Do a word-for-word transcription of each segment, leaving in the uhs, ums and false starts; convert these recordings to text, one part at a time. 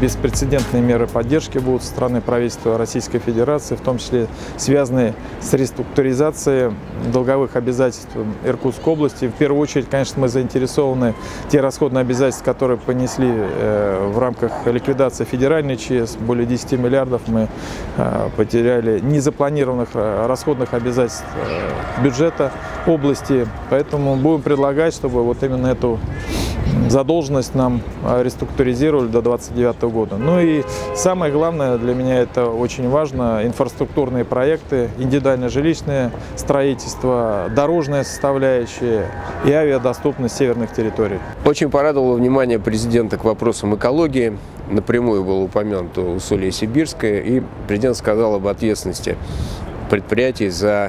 беспрецедентные меры поддержки будут со стороны правительства Российской Федерации, в том числе связанные с реструктуризацией долговых обязательств Иркутской области. В первую очередь, конечно, мы заинтересованы те расходные обязательства, которые понесли в рамках ликвидации федеральной ЧС. Более десяти миллиардов мы потеряли незапланированных расходных обязательств бюджета области. Поэтому будем предлагать, чтобы вот именно эту задолженность нам реструктуризировали до две тысячи двадцать девятого года. Ну и самое главное для меня, это очень важно, инфраструктурные проекты, индивидуальное жилищное строительство, дорожная составляющая и авиадоступность северных территорий. Очень порадовало внимание президента к вопросам экологии. Напрямую было упомянуто Усолье-Сибирское, и президент сказал об ответственности предприятий за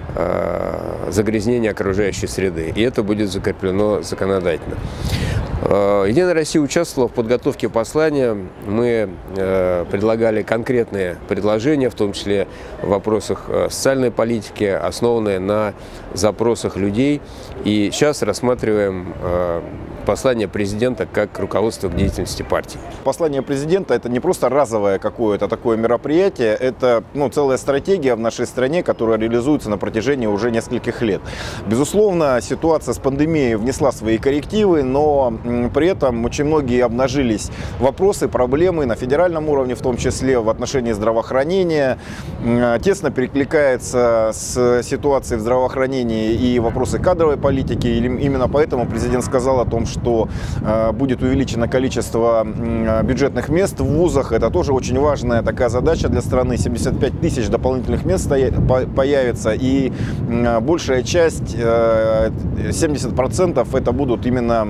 загрязнение окружающей среды, и это будет закреплено законодательно. Единая Россия участвовала в подготовке послания. Мы предлагали конкретные предложения, в том числе в вопросах социальной политики, основанные на запросах людей. И сейчас рассматриваем послание президента как руководство к деятельности партии. Послание президента — это не просто разовое какое-то такое мероприятие, это ну, целая стратегия в нашей стране, которая реализуется на протяжении уже нескольких лет. Безусловно, ситуация с пандемией внесла свои коррективы, но при этом очень многие обнажились вопросы, проблемы на федеральном уровне, в том числе в отношении здравоохранения. Тесно перекликается с ситуацией в здравоохранении и вопросы кадровой политики. Именно поэтому президент сказал о том, что будет увеличено количество бюджетных мест в вузах. Это тоже очень важная такая задача для страны. семьдесят пять тысяч дополнительных мест появится, и большая часть, семьдесят процентов, это будут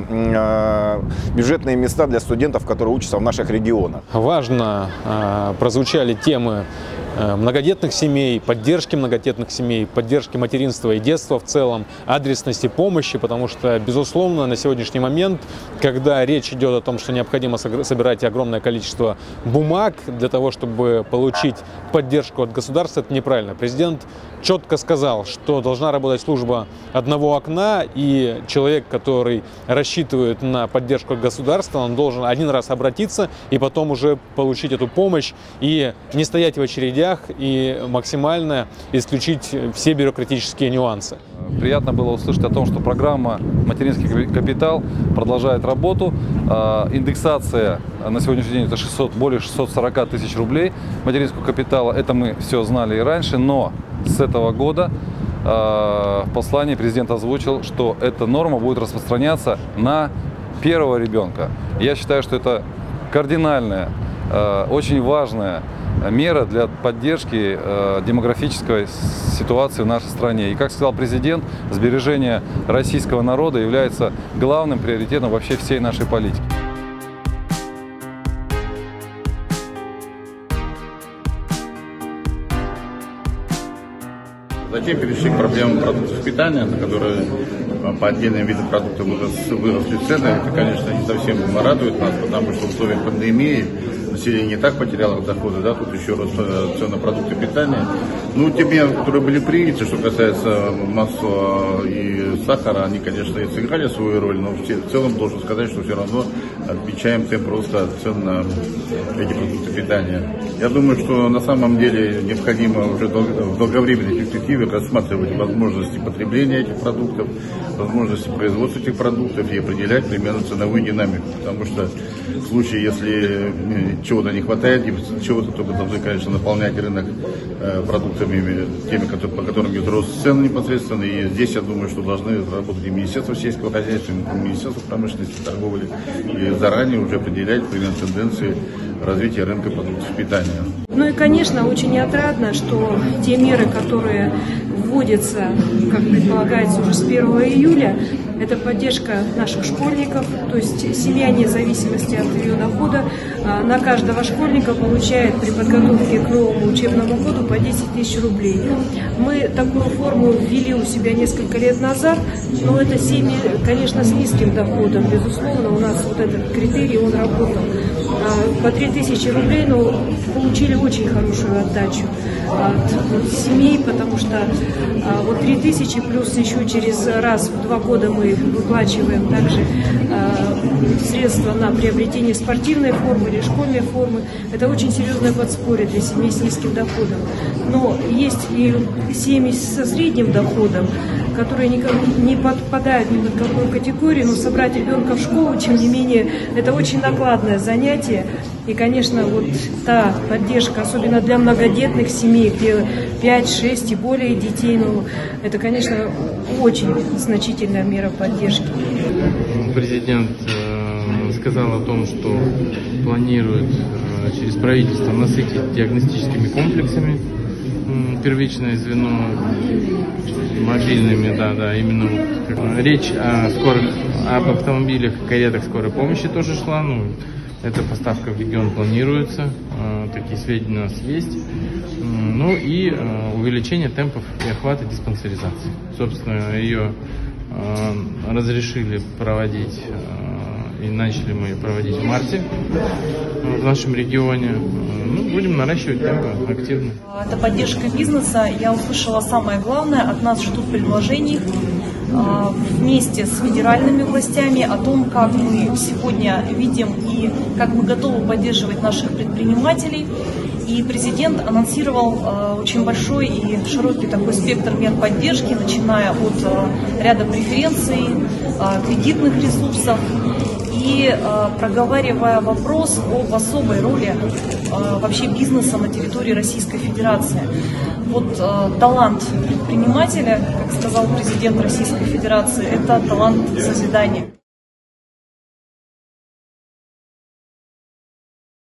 именно бюджетные места для студентов, которые учатся в наших регионах. Важно прозвучали темы многодетных семей, поддержки многодетных семей, поддержки материнства и детства в целом, адресности помощи, потому что, безусловно, на сегодняшний момент, когда речь идет о том, что необходимо собирать огромное количество бумаг для того, чтобы получить поддержку от государства, это неправильно. Президент четко сказал, что должна работать служба одного окна, и человек, который рассчитывает на поддержку от государства, он должен один раз обратиться и потом уже получить эту помощь, и не стоять в очередях, и максимально исключить все бюрократические нюансы. Приятно было услышать о том, что программа «Материнский капитал» продолжает работу. Индексация на сегодняшний день это шестьсот, более шестисот сорока тысяч рублей материнского капитала. Это мы все знали и раньше, но с этого года в послании президент озвучил, что эта норма будет распространяться на первого ребенка. Я считаю, что это кардинальная, очень важная мера для поддержки демографической ситуации в нашей стране. И, как сказал президент, сбережение российского народа является главным приоритетом вообще всей нашей политики. Затем перешли к проблемам продуктов питания, на которые по отдельным видам продуктов выросли цены. Это, конечно, не совсем радует нас, потому что в условиях пандемии население не так потеряло доходы, да, тут еще раз цены на продукты питания. Ну, те меры, которые были приняты, что касается масла и сахара, они, конечно, и сыграли свою роль, но в целом должен сказать, что все равно отмечаем темп роста цен на эти продукты питания. Я думаю, что на самом деле необходимо уже в долговременной перспективе рассматривать возможности потребления этих продуктов, возможности производства этих продуктов и определять примерно ценовую динамику, потому что в случае, если чего-то не хватает, чего-то только должны, конечно, наполнять рынок продуктами, теми, по которым идет рост цен непосредственно. И здесь, я думаю, что должны работать и Министерство сельского хозяйства, и Министерство промышленности и торговли, и заранее уже определять примерно тенденции развития рынка продуктов питания. Ну и, конечно, очень отрадно, что те меры, которые вводятся, как предполагается, уже с первого июля, это поддержка наших школьников, то есть семья, вне зависимости от ее дохода, на каждого школьника получает при подготовке к новому учебному году по десять тысяч рублей. Мы такую форму ввели у себя несколько лет назад, но это семьи, конечно, с низким доходом. Безусловно, у нас вот этот критерий, он работал. По три тысячи рублей, но получили очень хорошую отдачу от семей, потому что вот три тысячи плюс еще через раз в два года мы мы выплачиваем также средства на приобретение спортивной формы или школьной формы. Это очень серьезное подспорье для семей с низким доходом. Но есть и семьи со средним доходом, которые никак не подпадают ни под какую категорию, но собрать ребенка в школу, тем не менее, это очень накладное занятие. И, конечно, вот та поддержка, особенно для многодетных семей, где пять-шесть и более детей, ну, это, конечно, очень значительная мера поддержки. Президент э, сказал о том, что планирует э, через правительство насытить диагностическими комплексами э, первичное звено, мобильными, да, да, именно вот, речь о скорых, об автомобилях, каретах скорой помощи тоже шла, ну, эта поставка в регион планируется, э, такие сведения у нас есть, э, ну и э, увеличение темпов и охвата диспансеризации. Собственно, ее э, разрешили проводить, э, и начали мы ее проводить в марте э, в нашем регионе. Э, ну, будем наращивать темпы активно. Это поддержка бизнеса. Я услышала самое главное, от нас ждут предложений вместе с федеральными властями о том, как мы сегодня видим и как мы готовы поддерживать наших предпринимателей. И президент анонсировал э, очень большой и широкий такой спектр мер поддержки, начиная от э, ряда преференций, э, кредитных ресурсов и э, проговаривая вопрос об особой роли э, вообще бизнеса на территории Российской Федерации. Вот э, талант предпринимателя, как сказал президент Российской Федерации, это талант созидания.